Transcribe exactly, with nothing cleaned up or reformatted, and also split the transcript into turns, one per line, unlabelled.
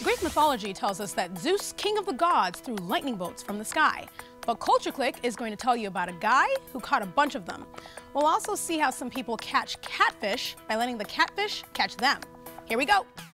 Greek mythology tells us that Zeus, king of the gods, threw lightning bolts from the sky. But Culture Click is going to tell you about a guy who caught a bunch of them. We'll also see how some people catch catfish by letting the catfish catch them. Here we go.